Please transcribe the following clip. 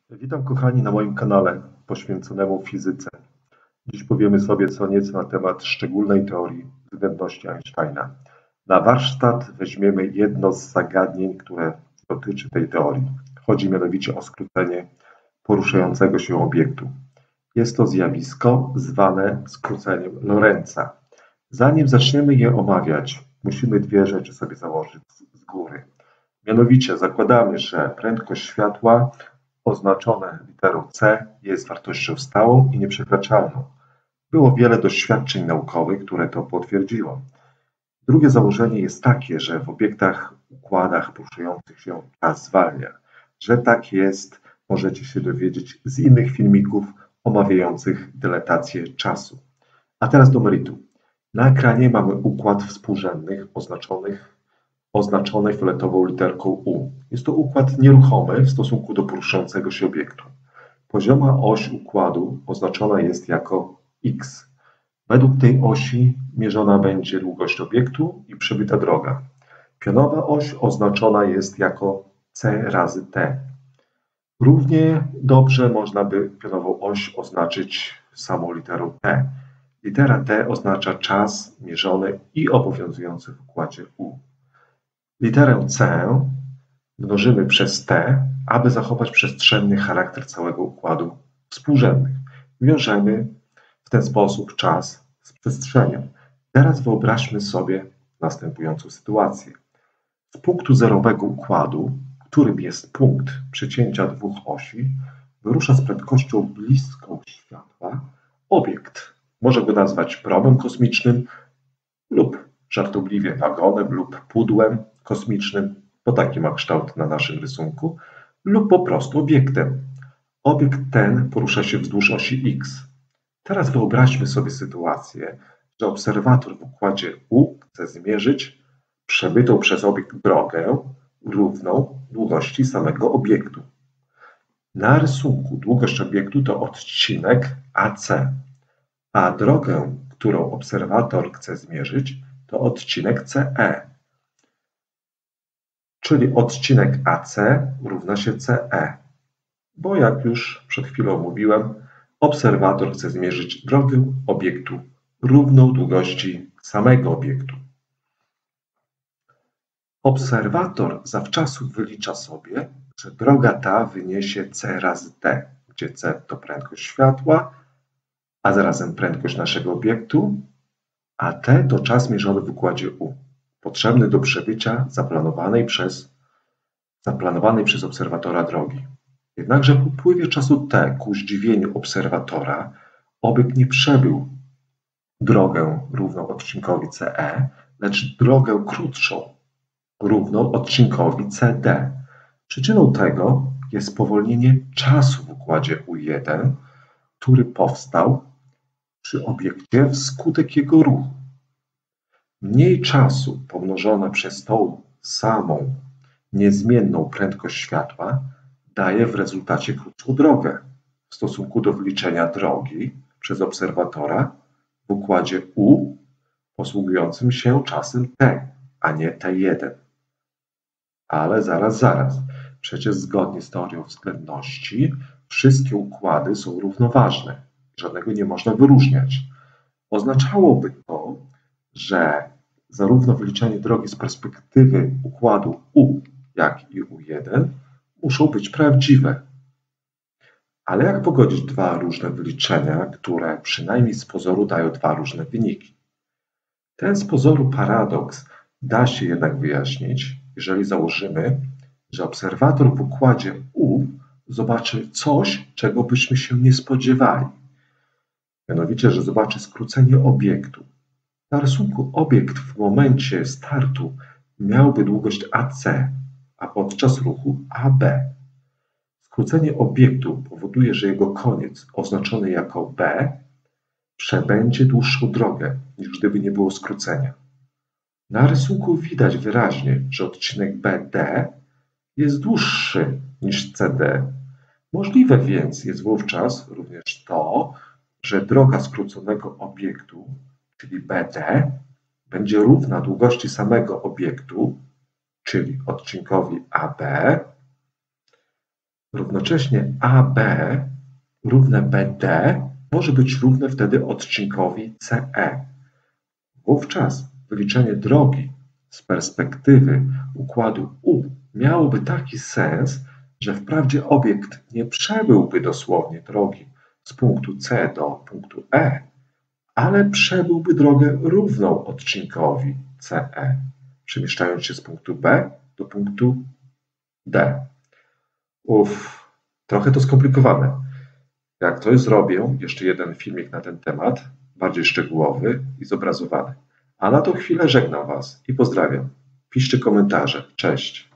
Witam kochani na moim kanale poświęconemu fizyce. Dziś powiemy sobie co nieco na temat szczególnej teorii względności Einsteina. Na warsztat weźmiemy jedno z zagadnień, które dotyczy tej teorii. Chodzi mianowicie o skrócenie poruszającego się obiektu. Jest to zjawisko zwane skróceniem Lorentza. Zanim zaczniemy je omawiać, musimy dwie rzeczy sobie założyć z góry. Mianowicie zakładamy, że prędkość światła oznaczone literą C jest wartością stałą i nieprzekraczalną. Było wiele doświadczeń naukowych, które to potwierdziło. Drugie założenie jest takie, że w obiektach, układach poruszających się czas zwalnia. Że tak jest, możecie się dowiedzieć z innych filmików omawiających dylatację czasu. A teraz do meritum. Na ekranie mamy układ współrzędnych oznaczony fioletową literką U. Jest to układ nieruchomy w stosunku do poruszającego się obiektu. Pozioma oś układu oznaczona jest jako X. Według tej osi mierzona będzie długość obiektu i przebyta droga. Pionowa oś oznaczona jest jako C razy T. Równie dobrze można by pionową oś oznaczyć samą literą T. Litera T oznacza czas mierzony i obowiązujący w układzie U. Literę C mnożymy przez T, aby zachować przestrzenny charakter całego układu współrzędnych. Wiążemy w ten sposób czas z przestrzenią. Teraz wyobraźmy sobie następującą sytuację. Z punktu zerowego układu, którym jest punkt przecięcia dwóch osi, wyrusza z prędkością bliską światła obiekt. Może go nazwać promem kosmicznym lub żartobliwie wagonem lub pudłem kosmicznym, bo taki ma kształt na naszym rysunku, lub po prostu obiektem. Obiekt ten porusza się wzdłuż osi X. Teraz wyobraźmy sobie sytuację, że obserwator w układzie U chce zmierzyć przebytą przez obiekt drogę równą długości samego obiektu. Na rysunku długość obiektu to odcinek AC, a drogę, którą obserwator chce zmierzyć, to odcinek CE. Czyli odcinek AC równa się CE, bo jak już przed chwilą mówiłem, obserwator chce zmierzyć drogę obiektu równą długości samego obiektu. Obserwator zawczasu wylicza sobie, że droga ta wyniesie C razy T, gdzie C to prędkość światła, a zarazem prędkość naszego obiektu, a T to czas mierzony w układzie U, potrzebny do przebycia zaplanowanej przez obserwatora drogi. Jednakże po upływie czasu T ku zdziwieniu obserwatora obiekt nie przebył drogę równą odcinkowi CE, lecz drogę krótszą, równą odcinkowi CD. Przyczyną tego jest spowolnienie czasu w układzie U1, który powstał przy obiekcie wskutek jego ruchu. Mniej czasu pomnożone przez tą samą niezmienną prędkość światła daje w rezultacie krótszą drogę w stosunku do wyliczenia drogi przez obserwatora w układzie U posługującym się czasem T, a nie T1. Ale zaraz. Przecież zgodnie z teorią względności wszystkie układy są równoważne. Żadnego nie można wyróżniać. Oznaczałoby to, że zarówno wyliczenie drogi z perspektywy układu U, jak i U1 muszą być prawdziwe. Ale jak pogodzić dwa różne wyliczenia, które przynajmniej z pozoru dają dwa różne wyniki? Ten z pozoru paradoks da się jednak wyjaśnić, jeżeli założymy, że obserwator w układzie U zobaczy coś, czego byśmy się nie spodziewali. Mianowicie, że zobaczy skrócenie obiektu. Na rysunku obiekt w momencie startu miałby długość AC, a podczas ruchu AB. Skrócenie obiektu powoduje, że jego koniec, oznaczony jako B, przebędzie dłuższą drogę, niż gdyby nie było skrócenia. Na rysunku widać wyraźnie, że odcinek BD jest dłuższy niż CD. Możliwe więc jest wówczas również to, że droga skróconego obiektu, czyli BD, będzie równa długości samego obiektu, czyli odcinkowi AB, Równocześnie AB równe BD może być równe wtedy odcinkowi CE. Wówczas wyliczenie drogi z perspektywy układu U miałoby taki sens, że wprawdzie obiekt nie przebyłby dosłownie drogi z punktu C do punktu E, ale przebyłby drogę równą odcinkowi CE, przemieszczając się z punktu B do punktu D. Trochę to skomplikowane. Jak coś zrobię, jeszcze jeden filmik na ten temat, bardziej szczegółowy i zobrazowany. A na tą chwilę żegnam Was i pozdrawiam. Piszcie komentarze. Cześć.